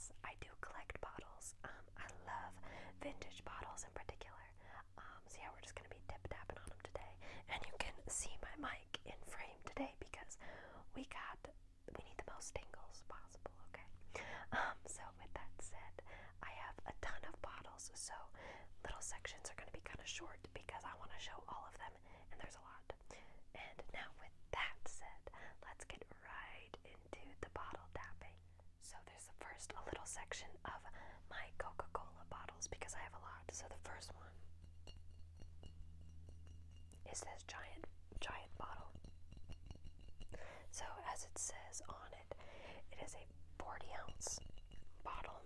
yes, I do collect bottles. I love vintage bottles in particular. So yeah, we're just gonna be tip-tapping on them today. And you can see my mic in frame today because we need the most tingles possible, okay? So with that said, I have a ton of bottles, so little sections are gonna be kind of short because I want to show all of them, and there's a lot. And now with that said, let's get right into the bottle tapping. So there's first a little section of my Coca-Cola bottles because I have a lot. So the first one is this giant bottle. So as it says on it, it is a 40-ounce bottle.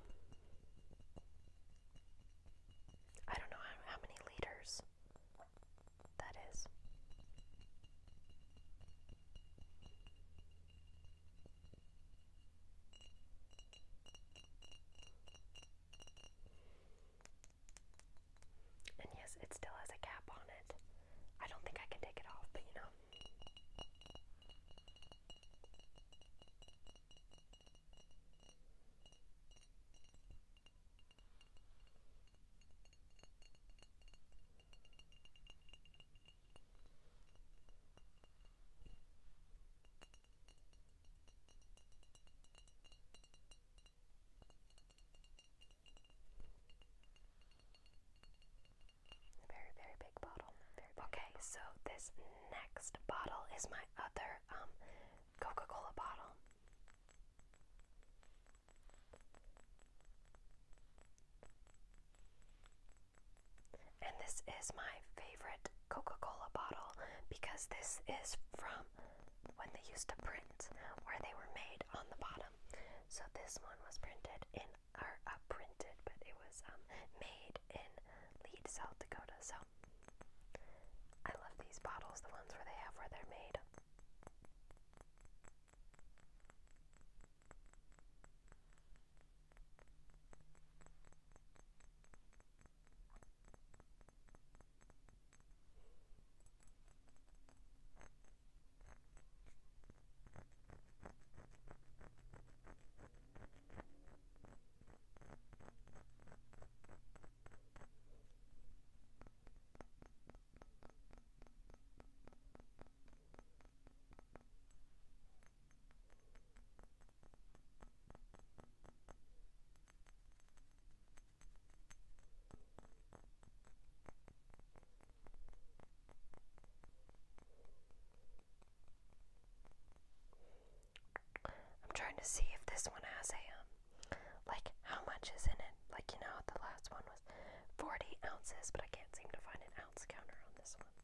I don't know how many liters that is. And yes, it still has a cap on it. I don't think I can take it off, but you know. Very, very big bottle. Okay, so this next bottle is my other Coca-Cola bottle. And this is my favorite Coca-Cola bottle because this is from when they used to print, where they were made on the bottom. So this one was printed in, or printed, but it was made in Lead, South Dakota. So I love these bottles, the ones where they have where they're made. I'm trying to see if this one has a like how much is in it. Like, you know, the last one was 40 ounces, but I can't seem to find an ounce counter on this one.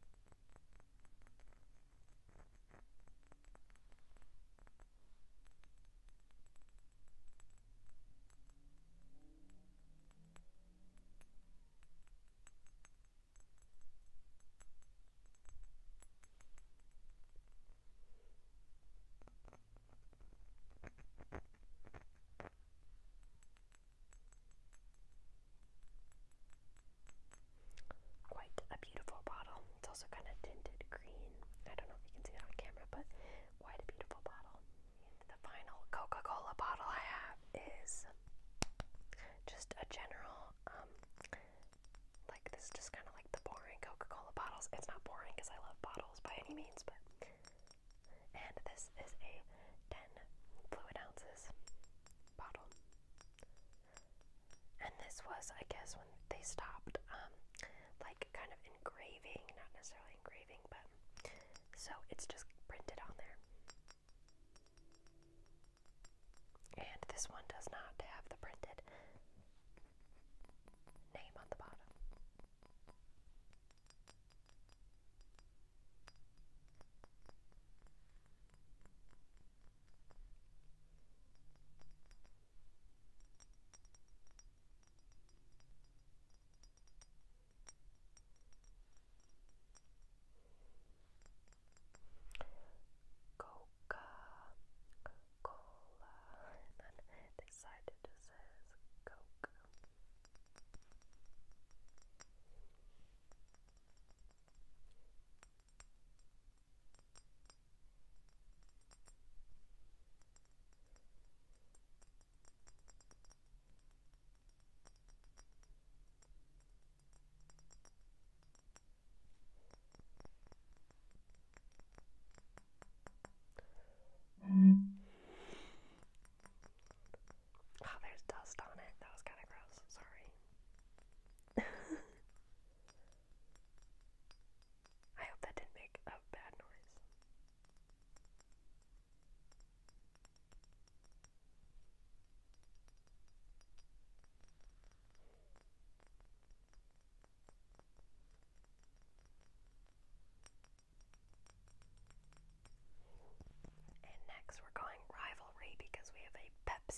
Quite a beautiful bottle. It's also kind of tinted green. I don't know if you can see it on camera, but quite a beautiful bottle. And the final Coca-Cola bottle I have is just a general, like this is just kind of like the boring Coca-Cola bottles. It's not boring because I love bottles by any means, but, and this is a 10 fluid ounces bottle. And this was, I guess, when they stopped, like kind of engraving, not necessarily engraving, but so it's just printed on there. And this one does not have the printed name on the bottom.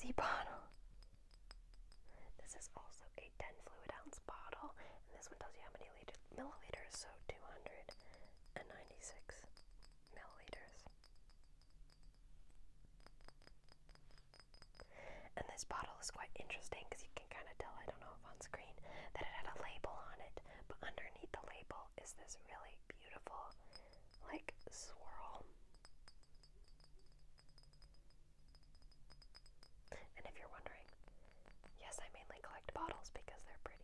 Pepsi bottle. This is also a 10 fluid ounce bottle, and this one tells you how many milliliters, so 296 milliliters. And this bottle is quite interesting because you can kind of tell, I don't know if on screen, that it had a label on it, but underneath the label is this really beautiful, like, swirl. And if you're wondering, yes, I mainly collect bottles because they're pretty.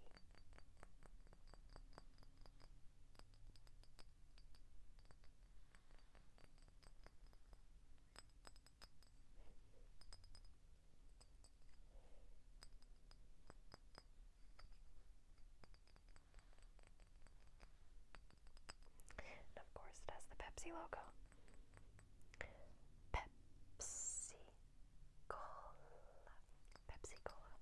And of course, it has the Pepsi logo. Pepsi Cola. Pepsi Cola.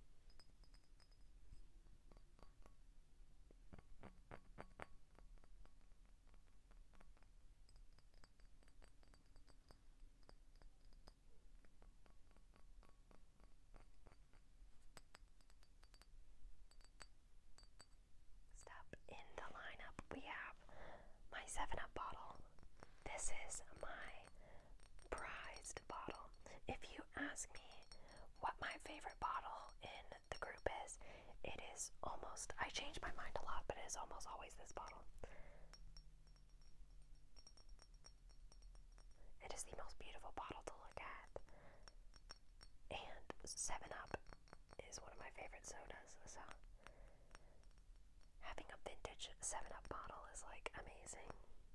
Step in the lineup, we have my 7-Up bottle. This is my prized bottle. If you ask me what my favorite bottle in the group is, it is almost, I change my mind a lot, but it is almost always this bottle. It is the most beautiful bottle to look at. And 7-Up is one of my favorite sodas, so having a vintage 7-Up bottle is like amazing.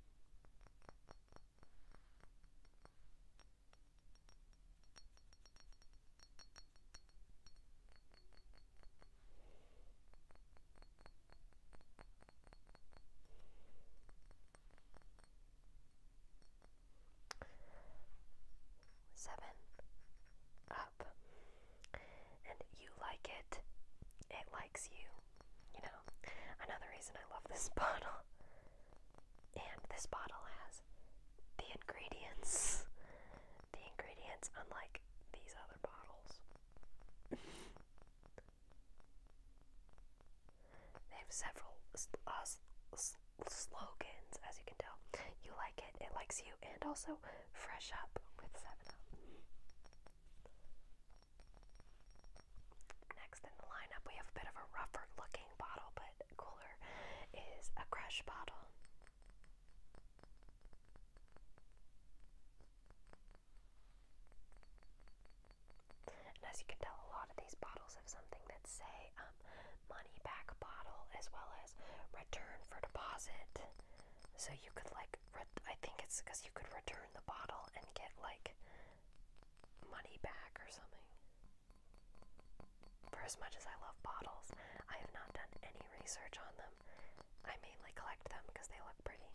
Up, and you like it, it likes you. You know, another reason I love this bottle. And this bottle has the ingredients. The ingredients, unlike these other bottles. They have several slogans, as you can tell. You like it, it likes you, and also fresh up with 7-Up. Next in the lineup, we have a bit of a rougher looking bottle, but cooler, is a Crush bottle. And as you can tell, a lot of these bottles have something that say money back bottle, as well as return for deposit. So you could like, I think it's because you could return the bottle and get like money back or something. For as much as I love bottles, I have not done any research on them. I mainly collect them because they look pretty.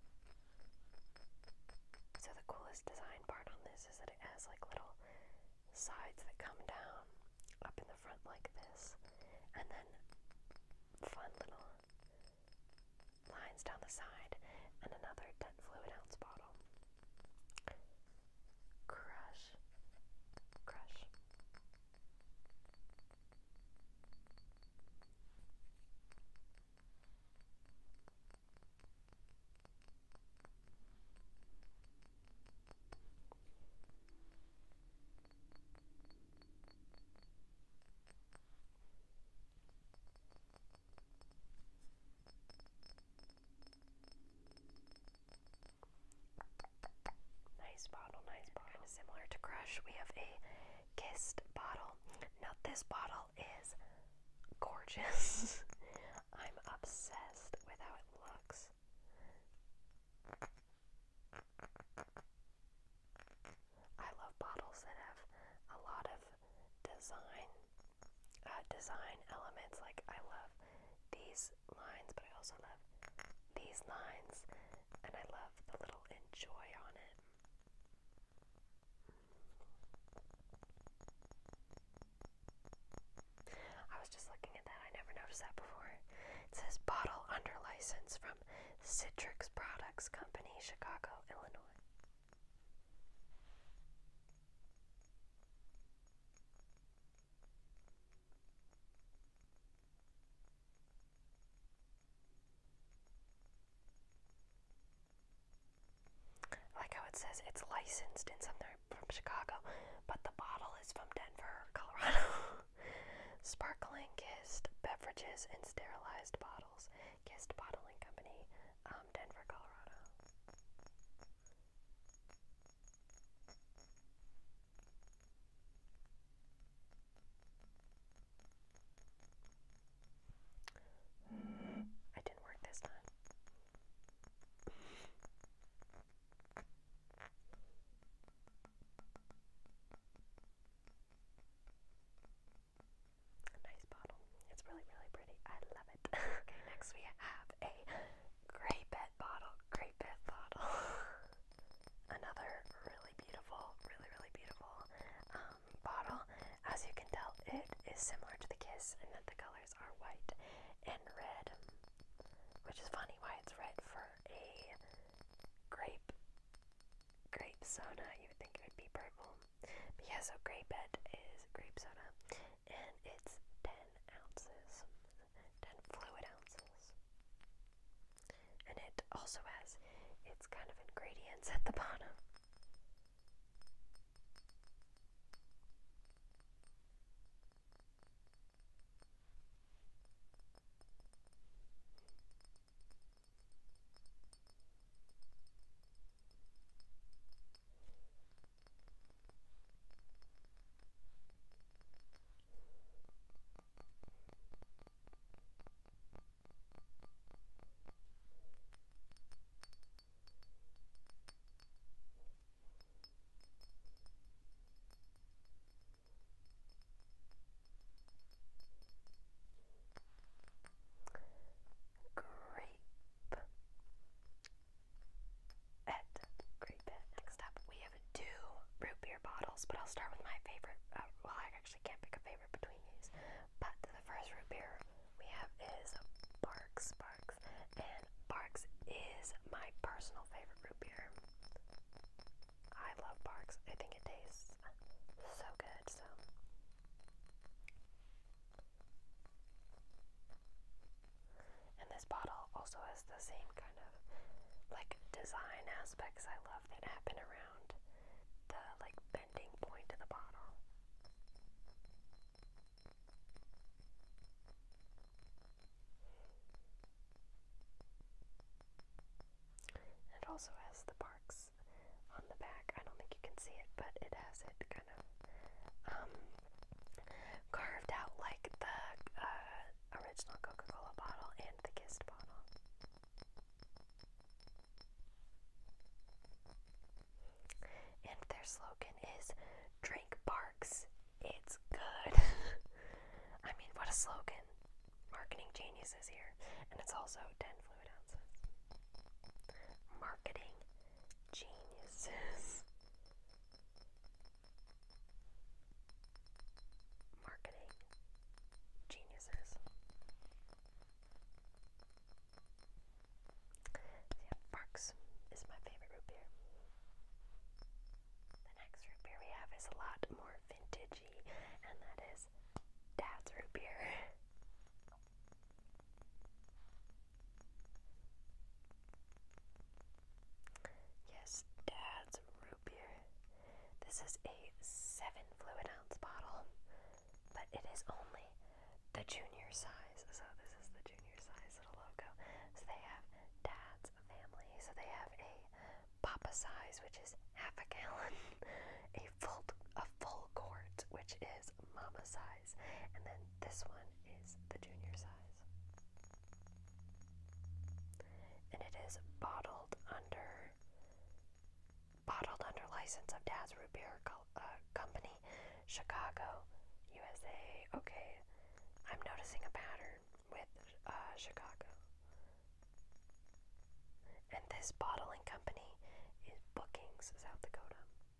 So the coolest design part on this is that it has like little sides that come down up in the front like this, and then fun little lines down the side, and another 10 fluid ounce bottle. Crush. Crush. Nice bottle, nice bottle. Kind of similar to Crush, we have a Kissed bottle. Now this bottle is gorgeous. I'm obsessed with how it looks. I love bottles that have a lot of design elements. Like I love these lines, but I also love these lines, and I love the little enjoy on it. I was just looking at that, I never noticed that before. It says bottle under license from Citrix Products Company, Chicago, Illinois. it says it's licensed in somewhere from Chicago, but the bottle is from Denver, Colorado. Sparkling Kist beverages in sterilized bottles. Kist Bottling Company, Denver, Colorado. It didn't work this time. Nice bottle. It's really, really pretty. I love it. Okay, next we have a Great Bet bottle. Great Bet bottle. Another really beautiful, really, really beautiful bottle. As you can tell, it is similar to the Kiss in that the colors are white and red, which is funny why it's red for a grape soda. You would think it would be purple. But yeah, so Great Bet is grape soda, and it's 10 ounces, 10 fluid ounces. And it also has its kind of ingredients at the bottom. Great Bet. Next up, we have two root beer bottles, but I'll start with my favorite. Well, I actually can't pick a favorite between these. But the first root beer we have is Barks. And Barks is my personal favorite root beer. I love Barks. I think it tastes so good. And this bottle also has the same kind of like design aspects I love that happen around the like bending point of the bottle. It also has the Barks on the back. I don't think you can see it, but it has it kind of carved out like the original Coca-Cola bottle and the Kist bottle. And their slogan is "Drink Barks, it's good." I mean, what a slogan. Marketing geniuses here. And it's also 10 fluid ounces. Marketing geniuses. Marketing geniuses. Yeah, Barks is my favorite root beer. The next root beer we have is a lot more vintagey, and that is Dad's root beer. Yes, Dad's root beer. This is a 7 fluid ounce bottle, but it is only the junior size. So this is the junior size little logo. So they have Dad's family. So they have a Papa size, which is half a gallon, a full quart, which is Mama size, and then this one is the junior size. And it is bottled under license of Dad's Root Beer Company, Chicago, USA. Okay, I'm noticing a pattern with Chicago. And this bottling company is Brookings, South Dakota.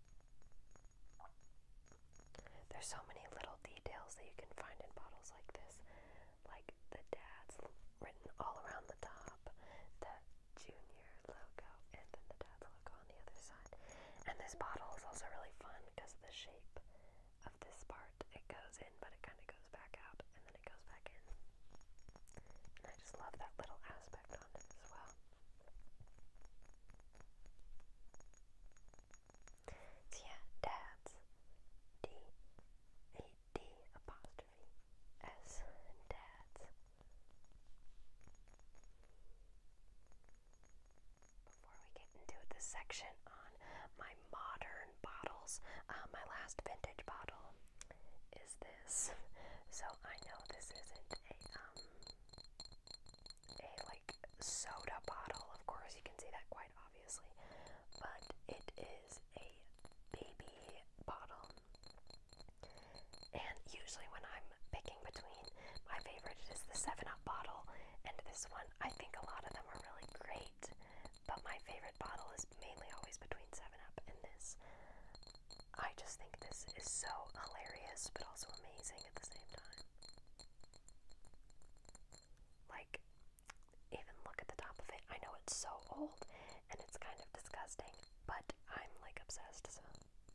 There's so many little details that you can find in bottles like this, like the Dad's written all around the top, the junior logo, and then the Dad's logo on the other side. And this bottle is also really fun because of the shape of this part. It goes in, but it kind of goes back out, and then it goes back in. And I just love that little aspect on it as well. this one, I think a lot of them are really great, but my favorite bottle is mainly always between 7-Up and this. I just think this is so hilarious, but also amazing at the same time. Like, even look at the top of it. I know it's so old, and it's kind of disgusting, but I'm, like, obsessed, so.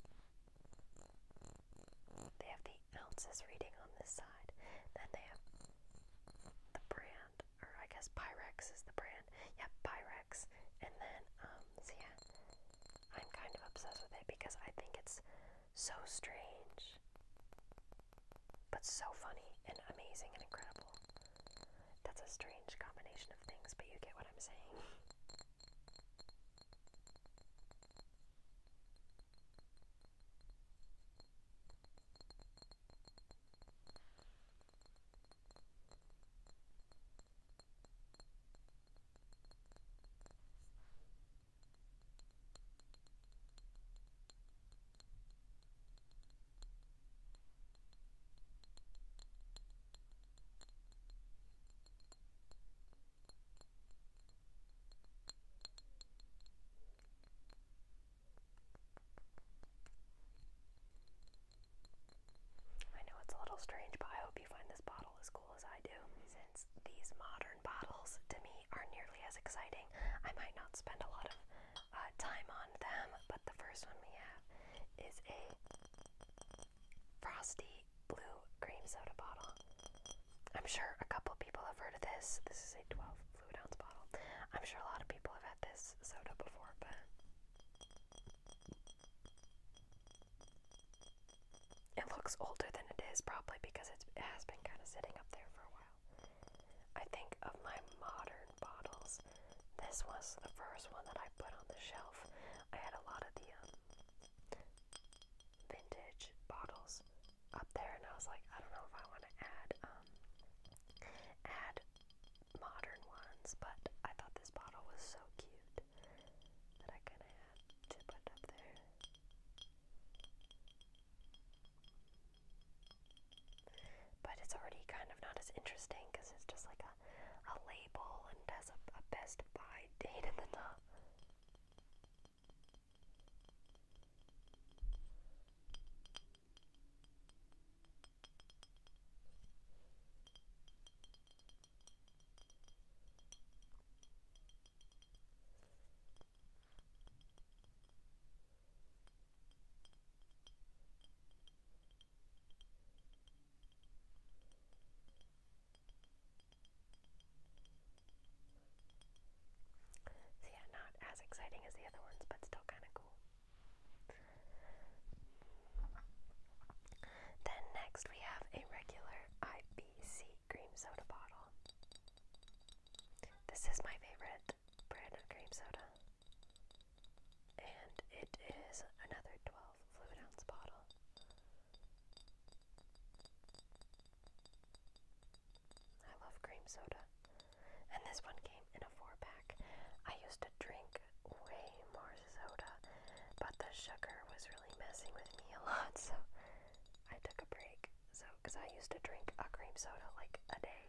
They have the ounces reading on this side. Then they have the brand, or I guess Pyrex is the brand. Yeah, Pyrex. And then, so yeah, I'm kind of obsessed with it because I think it's so strange, but so funny and amazing and incredible. That's a strange combination of things, but you get what I'm saying. I know it's a little strange, but I hope you find this bottle as cool as I do. Since these modern bottles, to me, are nearly as exciting, I might not spend a lot of time on them, but the first one we have is a Frosty Blue Cream Soda bottle. I'm sure a couple people have heard of this. This is a 12 fluid ounce bottle. I'm sure a lot of people have had this soda before, but it looks older than it is, probably because it has been kind of sitting up there for a while. I think of my modern bottles, this was the first one that I put on the shelf. I had a lot of the vintage bottles up there, and I was like, I don't know if I want to add modern ones, but I thought this bottle was so cute that I kind of had to put it up there. But it's already kind of not as interesting because it's just like a label and has a best buy date at the top. So yeah, not as exciting as the other ones, but still kind of cool. Then next we have a regular IBC cream soda bottle. This is my favorite brand of cream soda, and it is another 12 fluid ounce bottle. I love cream soda, and this one came in a 4-pack. I used to drink way more soda, but the sugar was really messing with me a lot, so I took a break. So, because I used to drink a cream soda like a day,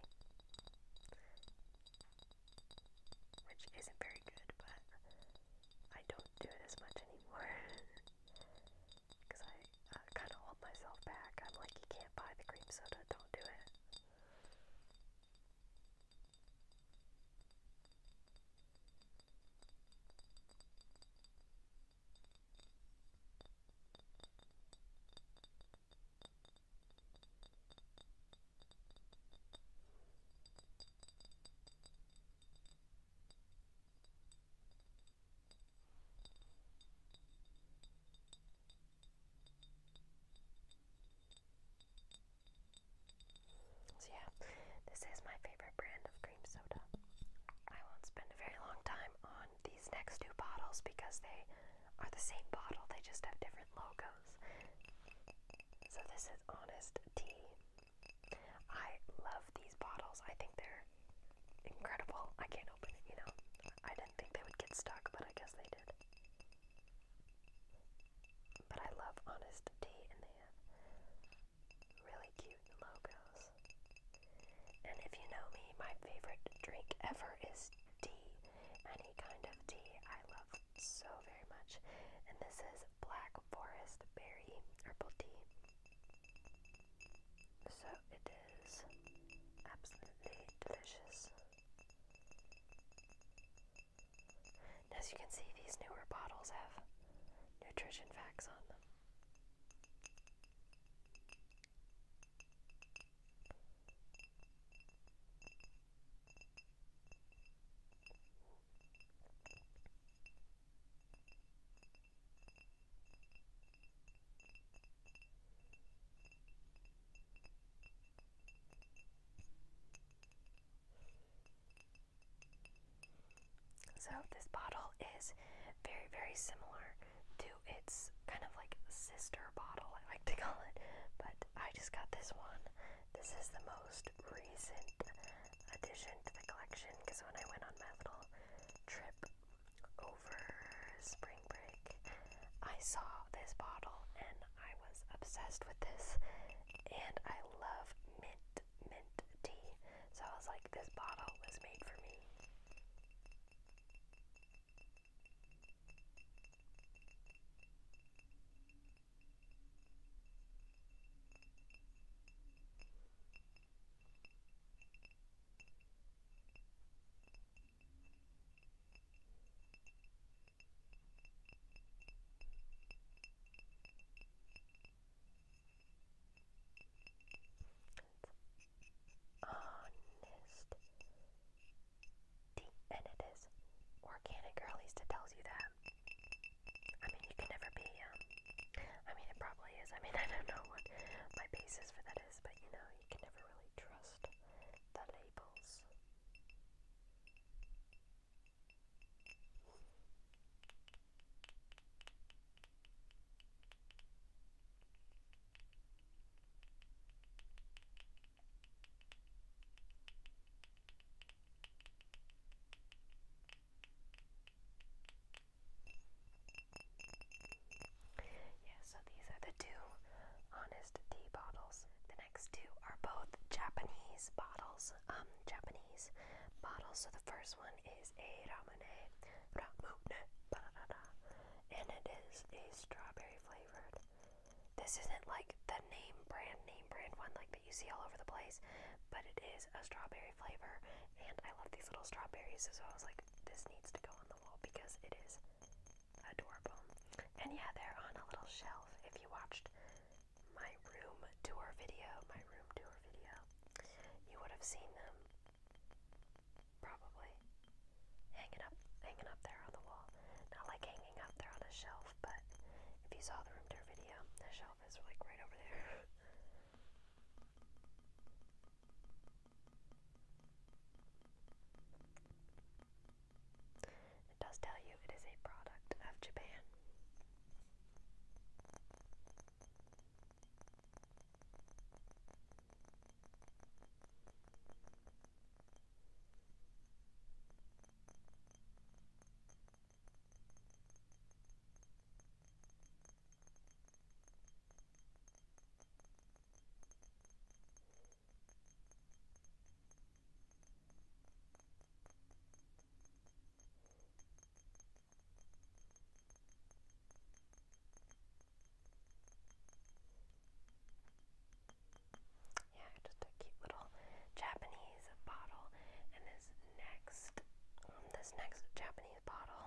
which isn't very good, but I don't do it as much anymore. Because I kind of hold myself back. I'm like, you can't buy the cream soda, don't do it. So yeah, this is my favorite brand of cream soda. I won't spend a very long time on these next two bottles because they are the same bottle, they just have different logos. So this is Honest Tea. I love these bottles. I think they're incredible. I can't open it, you know. I didn't think they would get stuck, but I guess they did. But I love Honest Tea, and they have really cute logos. And if you know me, my favorite drink ever As you can see, these newer bottles have nutrition facts on them. So this bottle is very, very similar to its kind of like sister bottle, I like to call it, but I just got this one. This is the most recent addition to the collection because when I went on my little trip over spring break, I saw this bottle and I was obsessed with this, and I love mint tea, so I was like, this bottle was made for me. Honest tea, and it is organic, or at least it tells you that. I mean, you can never be, I mean, it probably is. I mean, I don't know what my basis for that is, but you know, you can never really trust the labels. Yeah, so these are the two Honest tea bottles. The next two are both Japanese bottles. So the first one is a Ramune, and it is a strawberry flavored. This isn't like the name brand one like that you see all over the place, but it is a strawberry flavor, and I love these little strawberries, so I was like, this needs to go on the wall because it is adorable. And yeah, they're on a little shelf. If you watched my room tour video, you would have seen them probably hanging up there on the wall. Not like hanging up there on a shelf, but if you saw the room tour video, the shelf is like right over there. It does tell you it is a product of Japan. Yeah, just a cute little Japanese bottle. And this next Japanese bottle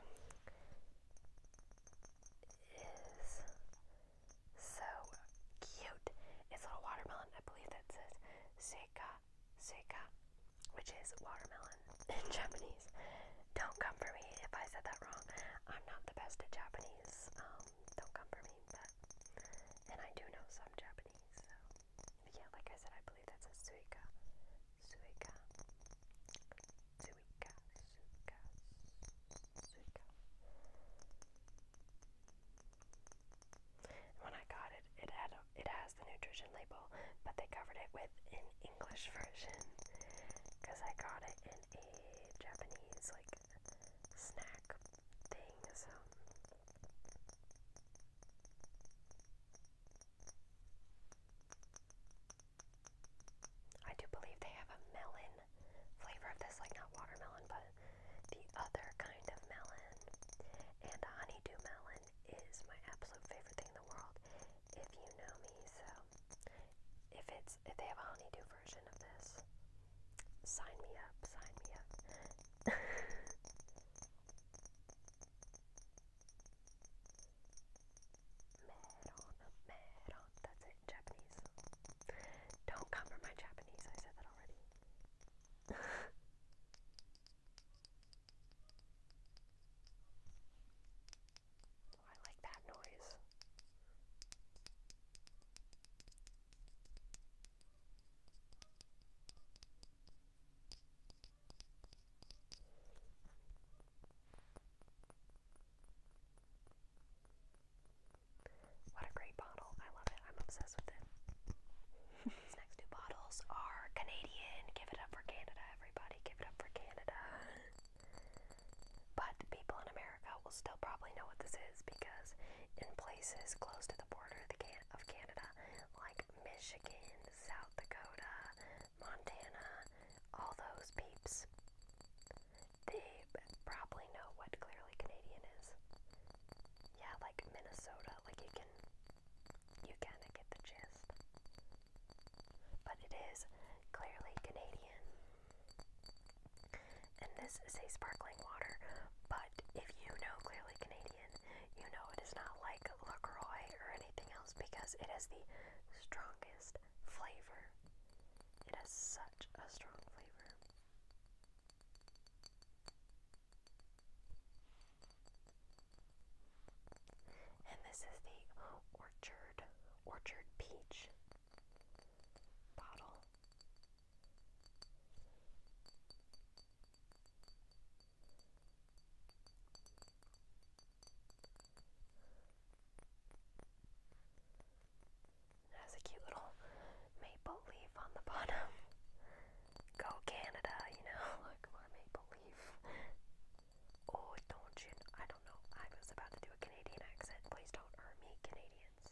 is so cute. It's a little watermelon. I believe that says Seika, which is watermelon in Japanese. Don't come for me if I said that wrong. I'm not the best at Japanese. Don't come for me, and I do know some Japanese, so yeah, like I said, I believe that says Suika. When I got it, it has the nutrition label, but they covered it with an English version because I got it in a Japanese like snack thing. So I do believe they have a melon flavor of this, like not watermelon, but the other kind of melon. And honeydew melon is my absolute favorite thing in the world, if you know me. So if they have a honeydew version of this, sign me up. you kind of get the gist. But it is clearly Canadian. And this is a sparkling water, but if you know Clearly Canadian, you know it is not like LaCroix or anything else because it has the strongest flavor. It has such a strong flavor. And this is the Orchard Peach bottle. It has a cute little maple leaf on the bottom. Go Canada, you know, look, more maple leaf. Oh, don't you? I don't know. I was about to do a Canadian accent. Please don't hurt me, Canadians.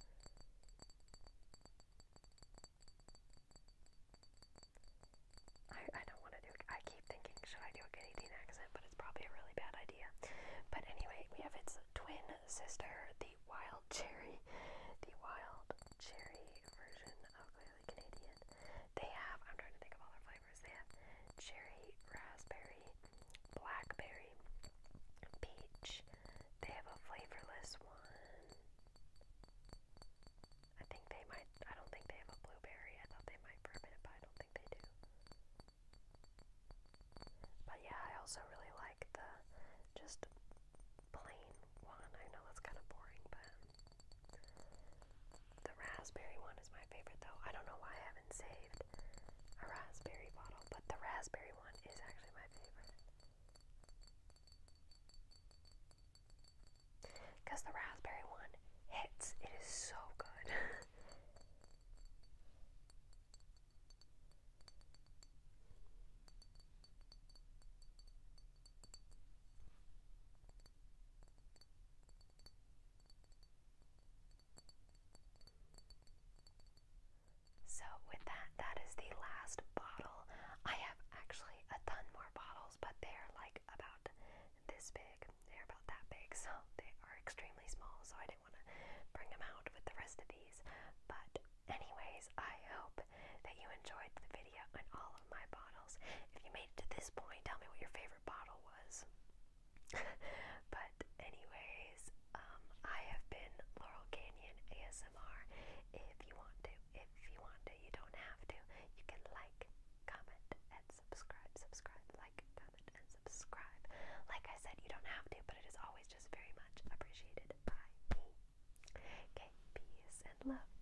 I don't want to do it. I keep thinking, should I do a Canadian accent? But it's probably a really bad idea. But anyway, we have its twin sister, the wild cherry version of Clearly Canadian. They have, I'm trying to think of all their flavors. They have cherry, raspberry, blackberry, peach. They have a flavorless one. I don't think they have a blueberry. I thought they might for a minute, but I don't think they do. But yeah, I also really like the just plain one. I know that's kind of boring, but the raspberry one is my favorite though. I don't know why I haven't saved a raspberry bottle, but the raspberry one is actually my favorite. Because the raspberry one hits. It is so good. So with that, that is the last bottle. I have actually a ton more bottles, but they're like about this big. They're about that big, so they are extremely small, so I didn't want to bring them out with the rest of these. But anyways, I hope that you enjoyed the video on all of my bottles. If you made it to this point, tell me what your favorite bottle was. But anyways, I have been Laurel Canyon ASMR. If you want to, you don't have to. You can like, comment, and subscribe. Like, comment, and subscribe. Like I said, you don't have to, but it is always just very much appreciated by me. Okay, peace and love.